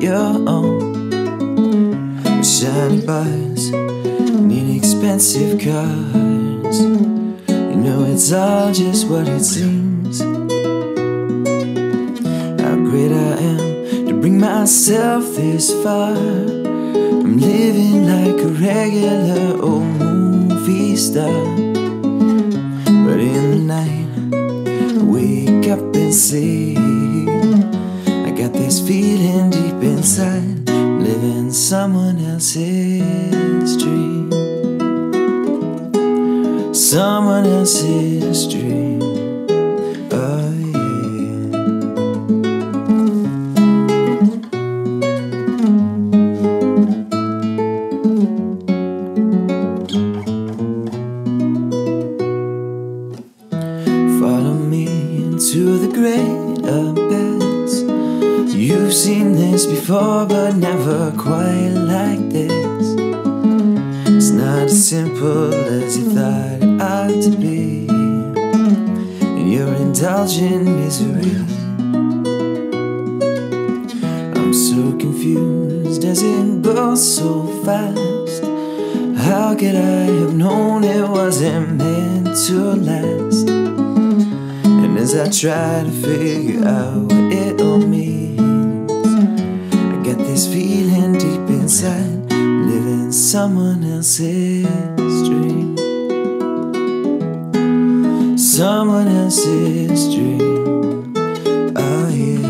your own. Shiny bars and inexpensive cars, you know it's all just what it seems. How great I am to bring myself this far. I'm living like a regular old movie star. But in the night I wake up and sleep, I got this feeling deep inside, living someone else's dream. Someone else's dream. Oh yeah. Follow me into the great abyss. You've seen this before, but never quite like this. It's not as simple as you thought it ought to be, and you're indulging misery. I'm so confused as it goes so fast. How could I have known it wasn't meant to last? And as I try to figure out what it all means, I get this feeling deep inside, living someone else's dream. Someone else's dream. Oh yeah.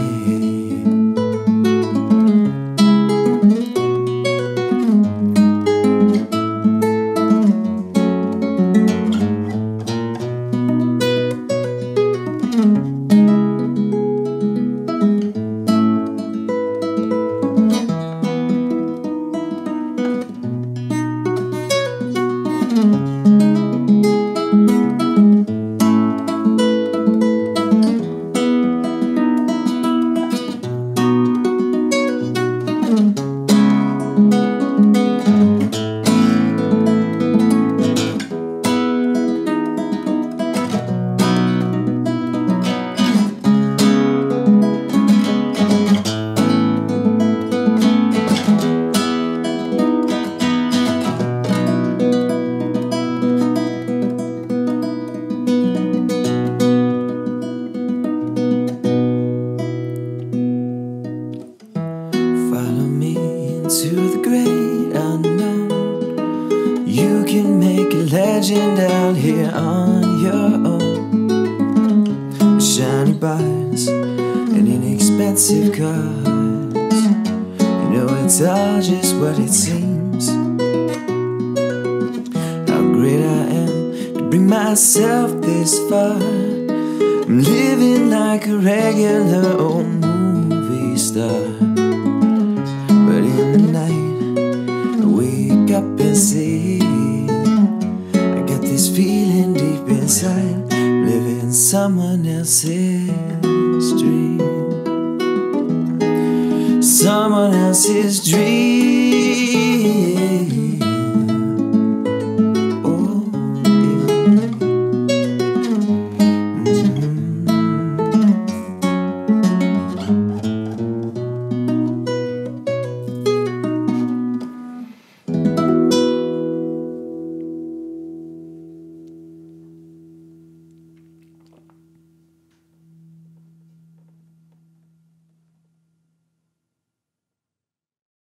To the great unknown, you can make a legend out here on your own. Shiny bars and inexpensive cars, you know it's all just what it seems. How great I am to bring myself this far. I'm living like a regular old movie star. But in the night I wake up and sleep, I got this feeling deep inside, living someone else's dream. Someone else's dream.